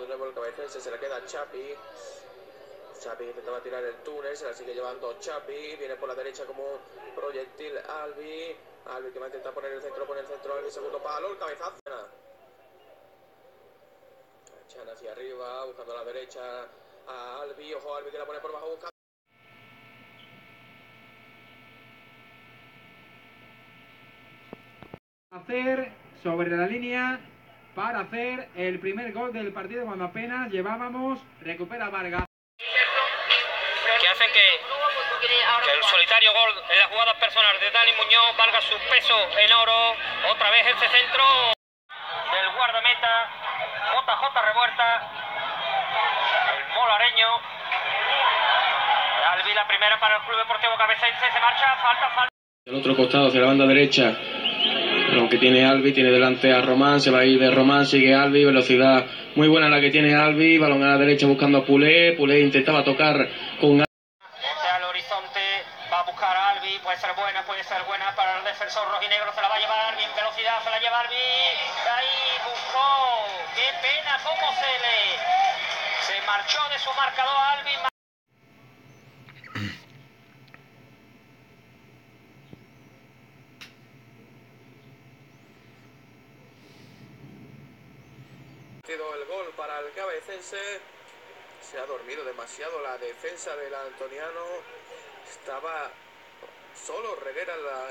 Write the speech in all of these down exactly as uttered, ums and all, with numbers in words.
nuevo el Cabecense, se le queda Chapi. Chapi intentaba tirar el túnel, se la sigue llevando Chapi, viene por la derecha como proyectil Albi. Albi que va a intentar poner el centro, pone el centro, Albi segundo palo, el cabezazo. Chan hacia arriba, buscando a la derecha a Albi, ojo Albi que la pone por bajo, buscando. Hacer sobre la línea para hacer el primer gol del partido cuando apenas llevábamos, recupera Vargas. Que hacen que, que el solitario gol en las jugadas personales de Dani Muñoz valga su peso en oro. Otra vez este centro del guardameta J J Revuelta, el molareño. Albi, la primera para el Club Deportivo Cabecense, se marcha, falta, falta. El otro costado hacia la banda derecha, lo que tiene Albi, tiene delante a Román, se va a ir de Román, sigue Albi, velocidad muy buena la que tiene Albi, balón a la derecha buscando a Pulé, Pulé intentaba tocar con Ponte al horizonte, va a buscar a Albi, puede ser buena, puede ser buena para el defensor rojinegro, se la va a llevar Albi en velocidad, se la lleva Albi, ahí buscó, qué pena, cómo se le, se marchó de su marcador Albi. El gol para el Cabecense. Se ha dormido demasiado la defensa del antoniano. Estaba solo Reguera en la...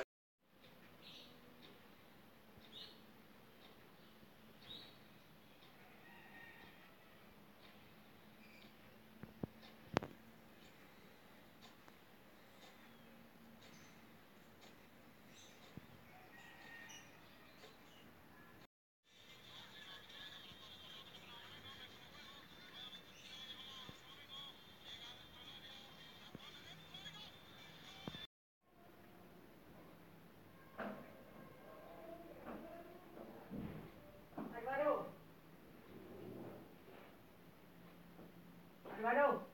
Álvaro.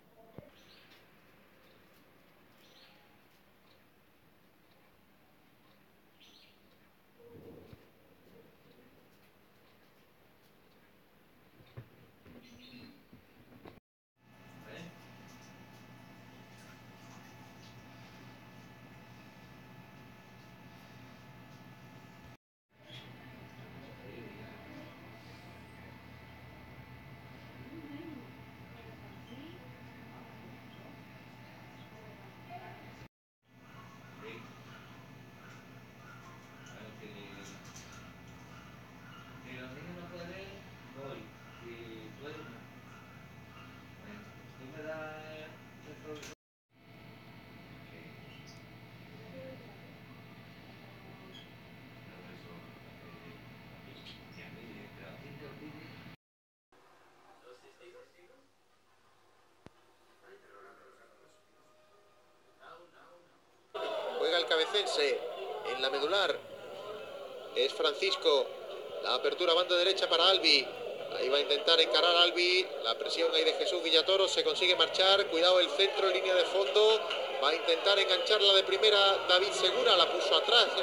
Juega el Cabecense en la medular, es Francisco, la apertura banda derecha para Albi, ahí va a intentar encarar Albi, la presión ahí de Jesús Villatoro, se consigue marchar, cuidado el centro, línea de fondo, va a intentar engancharla de primera David Segura, la puso atrás.